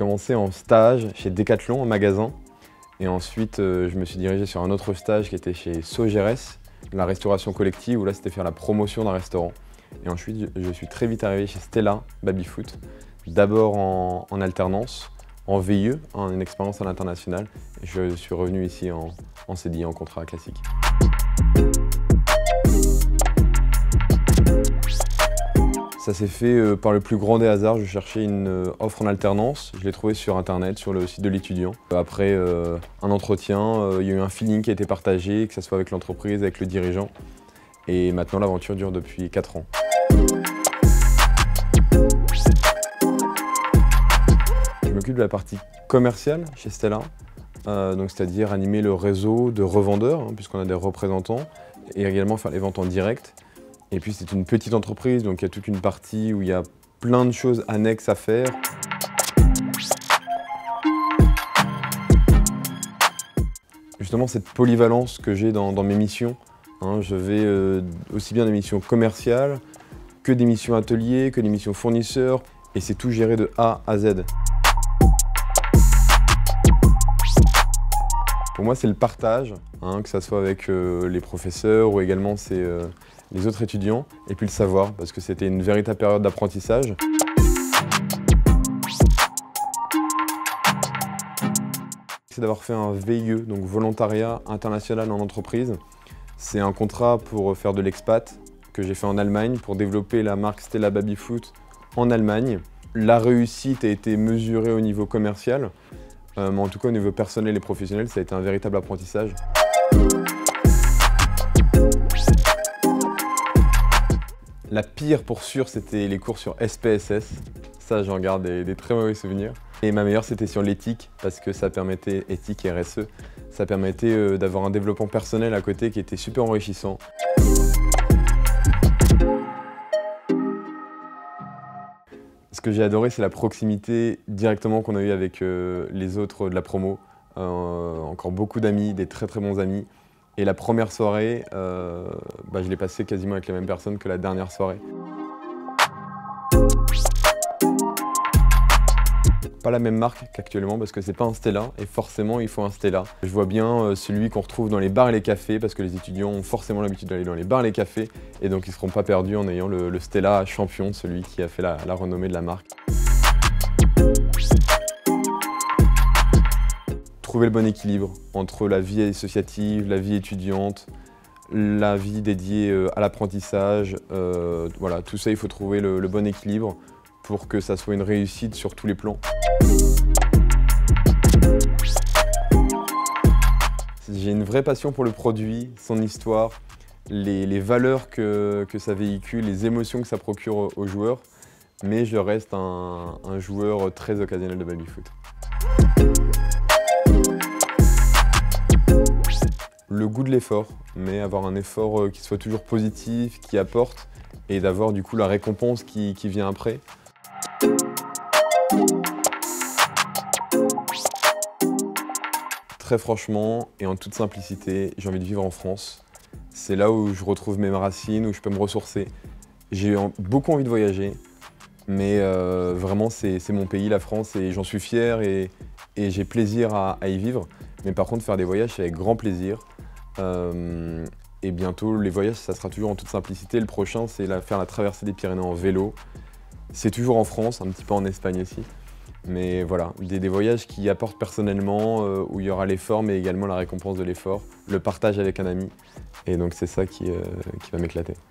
commencé en stage chez Decathlon, en magasin. Et ensuite, je me suis dirigé sur un autre stage qui était chez Sogeres, la restauration collective, où là, c'était faire la promotion d'un restaurant. Et ensuite, je suis très vite arrivé chez Stella Babyfoot, d'abord en alternance, en VIE, en une expérience à l'international. Et je suis revenu ici en CDI, en contrat classique. Ça s'est fait par le plus grand des hasards. Je cherchais une offre en alternance. Je l'ai trouvée sur internet, sur le site de l'étudiant. Après un entretien, il y a eu un feeling qui a été partagé, que ce soit avec l'entreprise, avec le dirigeant. Et maintenant, l'aventure dure depuis 4 ans. Je m'occupe de la partie commerciale chez Stella, c'est-à-dire animer le réseau de revendeurs, puisqu'on a des représentants, et également faire les ventes en direct. Et puis c'est une petite entreprise, donc il y a toute une partie où il y a plein de choses annexes à faire. Justement, cette polyvalence que j'ai dans mes missions, je vais aussi bien des missions commerciales que des missions ateliers, que des missions fournisseurs, et c'est tout géré de A à Z. Pour moi, c'est le partage, que ce soit avec les professeurs ou également les autres étudiants, et puis le savoir, parce que c'était une véritable période d'apprentissage. C'est d'avoir fait un VIE, donc volontariat international en entreprise. C'est un contrat pour faire de l'expat que j'ai fait en Allemagne pour développer la marque Stella Babyfoot en Allemagne. La réussite a été mesurée au niveau commercial, mais en tout cas au niveau personnel et professionnel, ça a été un véritable apprentissage. La pire pour sûr, c'était les cours sur SPSS. Ça, j'en garde des très mauvais souvenirs. Et ma meilleure, c'était sur l'éthique, parce que ça permettait, éthique et RSE, ça permettait d'avoir un développement personnel à côté qui était super enrichissant. Ce que j'ai adoré, c'est la proximité directement qu'on a eue avec les autres de la promo. Encore beaucoup d'amis, des très bons amis. Et la première soirée, je l'ai passée quasiment avec les mêmes personnes que la dernière soirée. Pas la même marque qu'actuellement parce que c'est pas un Stella et forcément il faut un Stella. Je vois bien celui qu'on retrouve dans les bars et les cafés parce que les étudiants ont forcément l'habitude d'aller dans les bars et les cafés et donc ils ne seront pas perdus en ayant le Stella champion, celui qui a fait la renommée de la marque. Trouver le bon équilibre entre la vie associative, la vie étudiante, la vie dédiée à l'apprentissage. Voilà, tout ça, il faut trouver le bon équilibre pour que ça soit une réussite sur tous les plans. J'ai une vraie passion pour le produit, son histoire, les valeurs que ça véhicule, les émotions que ça procure aux joueurs, mais je reste un joueur très occasionnel de babyfoot. Le goût de l'effort, mais avoir un effort qui soit toujours positif, qui apporte, et d'avoir du coup la récompense qui vient après. Très franchement et en toute simplicité, j'ai envie de vivre en France. C'est là où je retrouve mes racines, où je peux me ressourcer. J'ai beaucoup envie de voyager, mais vraiment c'est mon pays, la France, et j'en suis fier et j'ai plaisir à y vivre. Mais par contre, faire des voyages, c'est avec grand plaisir. Et bientôt, les voyages, ça sera toujours en toute simplicité. Le prochain, c'est faire la traversée des Pyrénées en vélo. C'est toujours en France, un petit peu en Espagne aussi. Mais voilà, des voyages qui apportent personnellement, où il y aura l'effort, mais également la récompense de l'effort, le partage avec un ami. Et donc c'est ça qui va m'éclater.